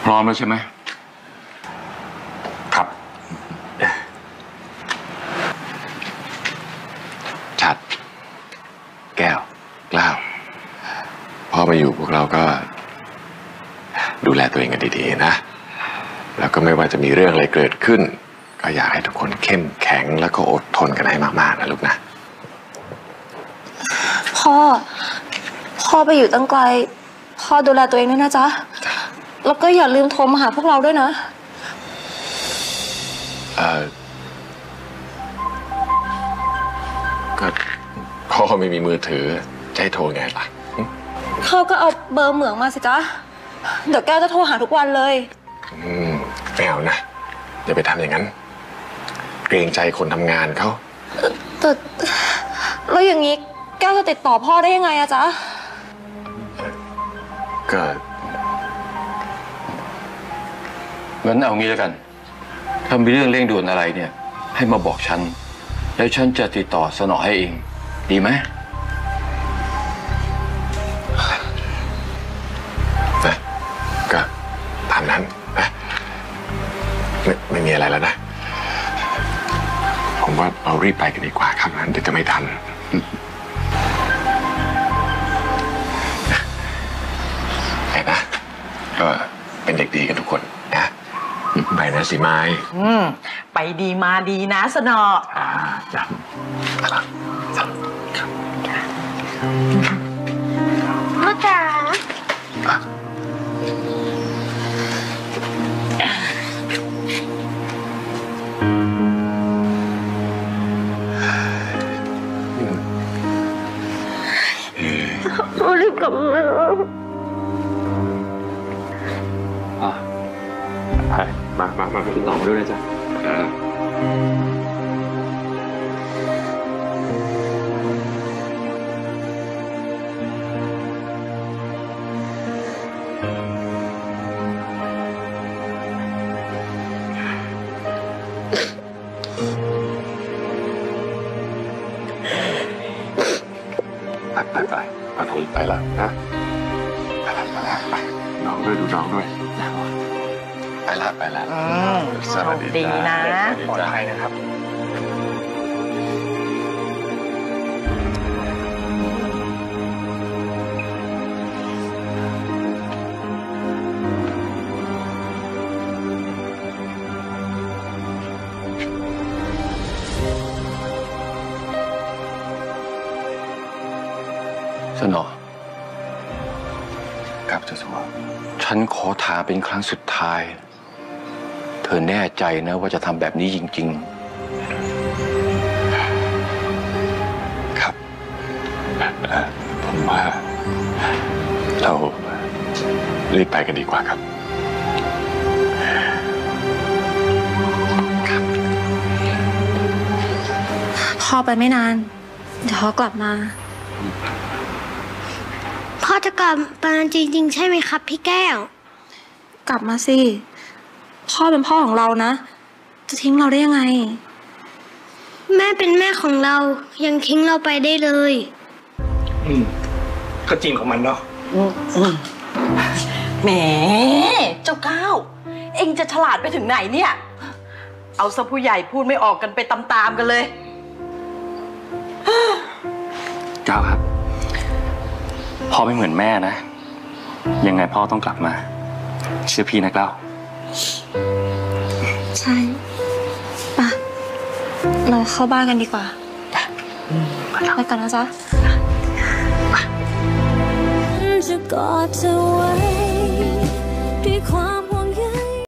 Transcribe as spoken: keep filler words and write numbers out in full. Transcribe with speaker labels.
Speaker 1: พร้อมแล้วใช่ไหมครับ
Speaker 2: ชัดแก้วกล้าวพอมาอยู่พวกเราก็ดูแลตัวเองกันดีๆนะแล้วก็ไม่ว่าจะมีเรื่องอะไรเกิดขึ้นก็อยากให้ทุกคนเข้มแข็งแล้วก็อดทนกันให้มากๆนะลูกนะ
Speaker 3: พ่อพ่อไปอยู่ตั้งไกลพ่อดูแลตัวเองด้วยนะจ๊ะแล้วก็อย่าลืมโทรมาหาพวกเราด้วยนะ
Speaker 2: เออก็พ่อไม่มีมือถือจะให้โทรไงล่ะ
Speaker 3: พ่อก็เอาเบอร์เหมืองมาสิจ๊ะเดี๋ยวแก้วจะโทรหาทุกวันเลย
Speaker 2: อืมไม่เอานะอย่าไปทำอย่างนั้นเกรงใจคนทำงานเขา
Speaker 3: แต่แล้วอย่างนี้แก้วจะติดต่อพ่อได้ยังไงอะจ๊ะ
Speaker 2: ก็
Speaker 1: งั้นเอางี้แล้วกันถ้ามีเรื่องเร่งด่วนอะไรเนี่ยให้มาบอกฉันแล้วฉันจะติดต่อสนอให้เองดีไหม
Speaker 2: นะก็ตามนั้นนะไม่ไม่มีอะไรแล้วนะผมว่าเรารีบไปกันดีกว่าครับนั้นเดี๋ยวจะไม่ทันไอ้นะก็เป็นเด็กดีกันทุกคนนะไปนะสิไม้
Speaker 4: ไปดีมาดีนะสนอ
Speaker 2: อ่าจ้ะครับครับ
Speaker 3: พ่อจ๋าพ่อรีบกลับมา
Speaker 2: มามามาคุณน้องด้วยนะจ๊ะไปไปไปไปไปละนะไปละไปละไปน้องด้วยดูน้องด้วยไปละไปละสวัสดี
Speaker 4: ดีนะ
Speaker 2: ปลอดภัยนะครับ
Speaker 1: สนอ
Speaker 2: ครับเจ้าสัว
Speaker 1: ฉันขอถามเป็นครั้งสุดท้ายเธอแน่ใจนะว่าจะทำแบบนี้จริง
Speaker 2: ๆครับผมว่าเรารีบไปกันดีกว่าครับ
Speaker 3: พ่อไปไม่นานเดี๋ยวเขากลับมา
Speaker 5: พ่อจะกลับมาจริงๆใช่ไหมครับพี่แก้ว
Speaker 3: กลับมาสิพ่อเป็นพ่อของเรานะจะทิ้งเราได้ยังไง
Speaker 5: แม่เป็นแม่ของเรายังทิ้งเราไปได้เลย
Speaker 6: อืมก็จริงของมันเนาะ
Speaker 4: แหมเจ้าก้าวเอ็งจะฉลาดไปถึงไหนเนี่ยเอาซะผู้ใหญ่พูดไม่ออกกันไปตามๆกันเลย
Speaker 7: ก้าวครับพ่อไม่เหมือนแม่นะยังไงพ่อต้องกลับมาเชื่อพี่นะก้าว
Speaker 3: ใช่ปะเราเข้าบ้านกันดีกว่าไปกันนะจ๊ะ
Speaker 5: จะกอดเธอ